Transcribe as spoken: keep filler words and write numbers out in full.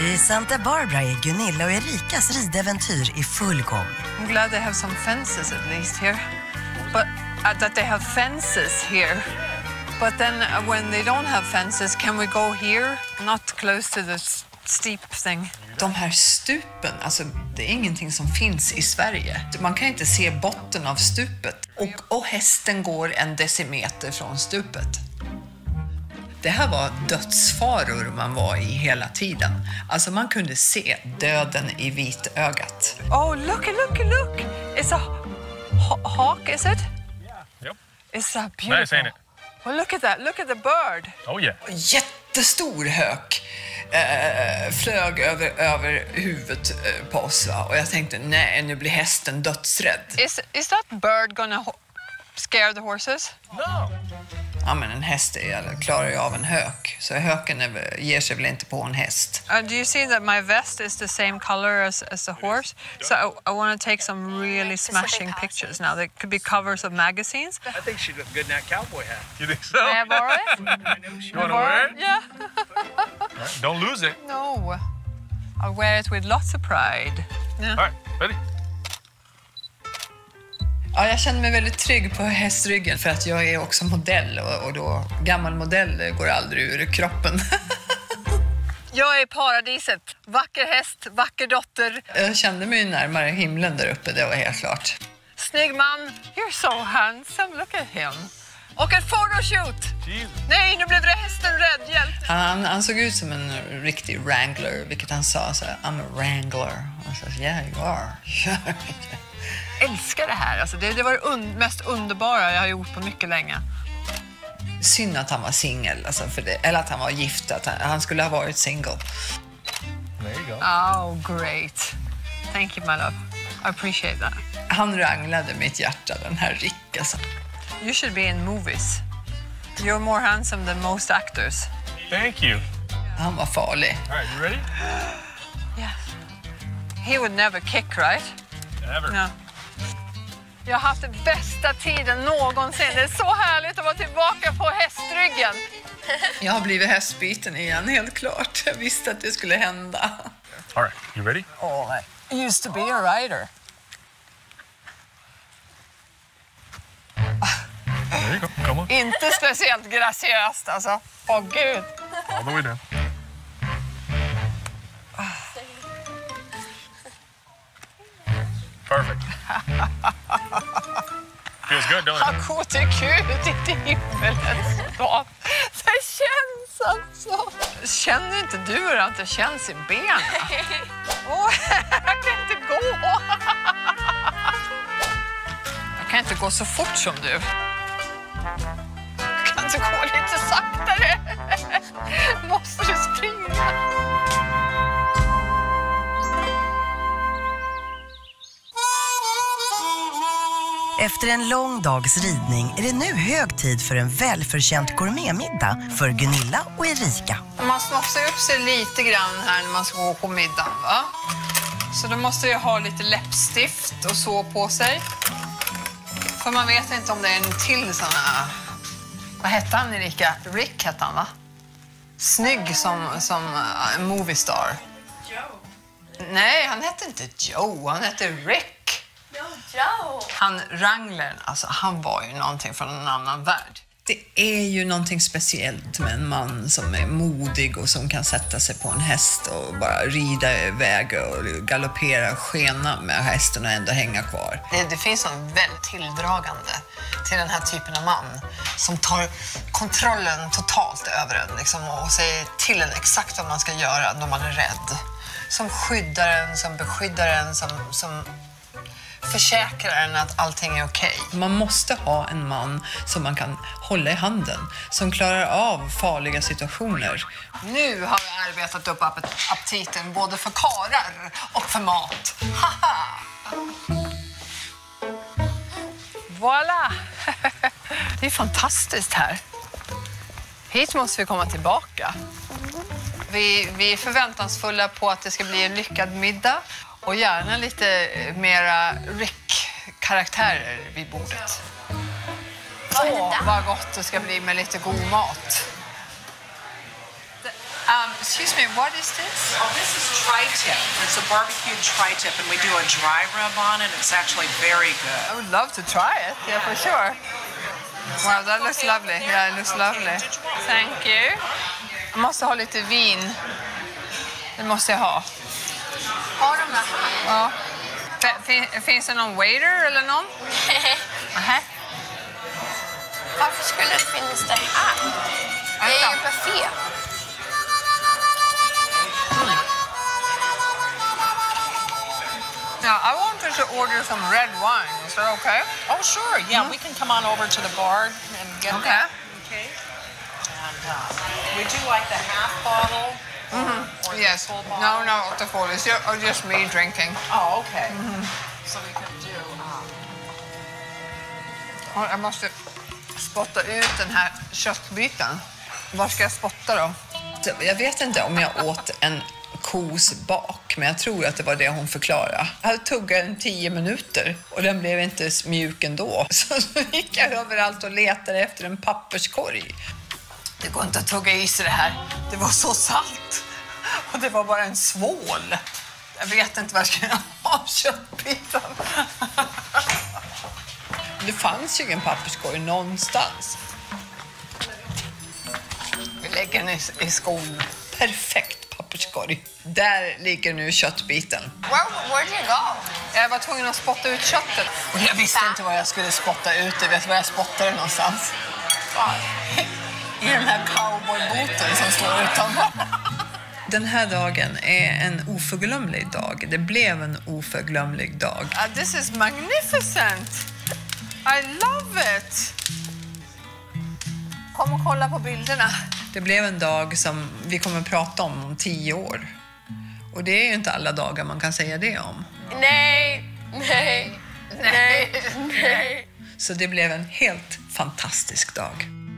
I Santa Barbara är Gunilla och Erikas ridäventyr i full gång. I'm glad they have some fences at least here. But uh, that they have fences here. But then uh, when they don't have fences, can we go here? Not close to the steep thing. De här stupen, alltså det är ingenting som finns i Sverige. Man kan inte se botten av stupet. Och, och hästen går en decimeter från stupet. Det här var dödsfaror man var i hela tiden. Alltså man kunde se döden i vitögat. Oh, look, look, look! It's a ha- hawk, is it? Yeah. Yep. It's a beautiful. Nice, ain't it? Well, look at that. Look at the bird. Oh yeah. Jättestor hök eh, flög över, över huvudet eh, på oss. Va? Och jag tänkte, nej, nu blir hästen dödsrädd. Is is that bird gonna ho- scare the horses? No. Ja, men en häst är, klarar ju av en hök. Så höken är, ger sig väl inte på en häst. Uh, do you see that my vest is the same color as, as the horse? So I, I want to take some really smashing pictures now. They could be covers of magazines. I think she'd look good in that cowboy hat. You think so? May I borrow it? You want to wear it? Yeah. Right, don't lose it. No. I'll wear it with lots of pride. Yeah. All right, ready? Ja, jag känner mig väldigt trygg på hästryggen för att jag är också modell och, och då gammal modell går aldrig ur kroppen. Jag är paradiset. Vacker häst, vacker dotter. Jag kände mig närmare himlen där uppe, det var helt klart. Snygg man. You're so handsome. Look at him. Och ett photoshoot. Jesus. Nej, nu blev det hästen rädd. Hjälp. Han, han såg ut som en riktig wrangler, vilket han sa så här, I'm a wrangler. Och så sa, yeah you are. Älskar det här. Alltså, det, det var det un- mest underbara jag har gjort på mycket länge. Synd att han var singel, alltså, för det, eller att han var gift, att han, han skulle ha varit single. There you go. Oh, great. Thank you, my love. I appreciate that. Han ranglade mitt hjärta, den här Rick, alltså. You should be in movies. You're more handsome than most actors. Thank you. Han var farlig. All right, you ready? Yes. He would never kick, right? Never. No. Jag har haft den bästa tiden någonsin. Det är så härligt att vara tillbaka på hästryggen. Jag har blivit hästbiten igen, helt klart. Jag visste att det skulle hända. All right, you ready? Oh, I used to be a rider. There you go. Come on. Inte speciellt graciöst, alltså. Åh, oh, gud. All the way down. Perfect. Feels good, don't Han it? går till Gud i himmelens stad. Det känns alltså. Känner inte du hur att det känns i benen? Åh, jag kan inte gå. Jag kan inte gå så fort som du. Jag kan inte gå lite saktare. Måste du springa? Efter en lång dags ridning är det nu hög tid för en välförtjänt gourmetmiddag för Gunilla och Erika. Man snofsar upp sig lite grann här när man ska gå på middagen, va? Så då måste jag ha lite läppstift och så på sig. För man vet inte om det är en till sån här... Vad hette han, Erika? Rick hette han, va? Snygg som, som uh, en movie star. Joe. Nej, han hette inte Joe. Han hette Rick. No, Joe. Han Wranglern, alltså han var ju någonting från en annan värld. Det är ju någonting speciellt med en man som är modig och som kan sätta sig på en häst och bara rida iväg och galoppera och skena med hästen och ändå hänga kvar. Det, det finns något väldigt tilldragande till den här typen av man som tar kontrollen totalt över en liksom, och säger till en exakt vad man ska göra när man är rädd. Som skyddar en, som beskyddar en, som... som försäkrar en att allting är okej. Man måste ha en man som man kan hålla i handen, som klarar av farliga situationer. Nu har vi arbetat upp aptiten både för karar och för mat. Haha! Voilà! Det är fantastiskt här. Hit måste vi komma tillbaka. Vi, vi är förväntansfulla på att det ska bli en lyckad middag. Och gärna lite mera Rick-karaktärer vid bordet. Åh, vad gott det ska bli med lite god mat. um, excuse me, what is this? Oh, this is tri-tip. It's a barbecued tri-tip, and we do a dry rub on it. It's actually very good. I would love to try it, yeah, for sure. Wow, that looks lovely. Yeah, it looks lovely. Thank you. Jag måste ha lite vin. Det måste jag ha. Har de det här? Ja. Fin, finns det någon waiter eller någon? Nähä. Varför skulle det finnas det här? Det är ju en buffé. Mm. Now, I wanted to order some red wine. Is that okay? Oh, sure. Yeah, we can come on over to the bar and get Okay. that. Okay. And uh, we do like the half bottle or, or Yes. the full bottle. No, no, the full. It's just, oh, just me drinking. Oh, okay. So we can do... Um, Ja, jag måste spotta ut den här köttbiten. Var ska jag spotta då? Jag vet inte om jag åt en kos bak, men jag tror att det var det hon förklarade. Jag tuggade den tio minuter och den blev inte mjuk ändå. Så gick jag överallt och letade efter en papperskorg. Det går inte att tugga i sig det här. Det var så salt. Och det var bara en svål. Jag vet inte vad jag ska ha köttbiten. Det fanns ju ingen papperskorg någonstans. Vi lägger den i, i skon. Perfekt papperskorg. Där ligger nu köttbiten. Where, where did you go? Jag var tvungen att spotta ut köttet. Och jag visste inte vad jag skulle spotta ut. Jag vet var jag spottade någonstans. I den här cowboyboten som står utanför. Den här dagen är en oförglömlig dag. Det blev en oförglömlig dag. Uh, this is magnificent. I love it. Kom och kolla på bilderna. Det blev en dag som vi kommer att prata om om tio år. Och det är ju inte alla dagar man kan säga det om. Nej, nej, nej, nej. Så det blev en helt fantastisk dag.